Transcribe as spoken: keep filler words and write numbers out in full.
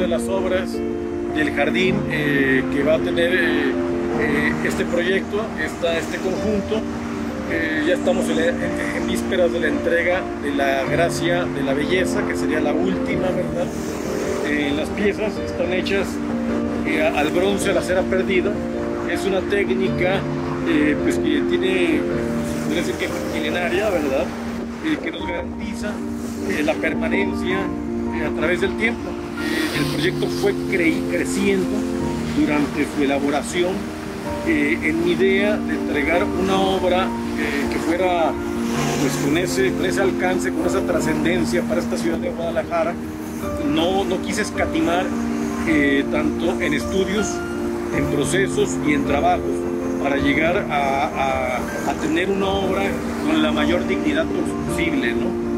las obras del jardín eh, que va a tener eh, eh, este proyecto, esta, este conjunto. Eh, ya estamos en, en, en vísperas de la entrega de la Gracia de la Belleza, que sería la última, ¿verdad? Eh, las piezas están hechas eh, al bronce, a la cera perdida. Es una técnica eh, pues que tiene, podría decir que milenaria, ¿verdad? Eh, que nos garantiza eh, la permanencia eh, a través del tiempo. Eh, el proyecto fue cre creciendo durante su elaboración eh, en mi idea de entregar una obra eh, que fuera pues, con, ese, con ese alcance, con esa trascendencia para esta ciudad de Guadalajara. No, no quise escatimar eh, tanto en estudios, en procesos y en trabajos para llegar a, a, a tener una obra con la mayor dignidad posible, ¿no?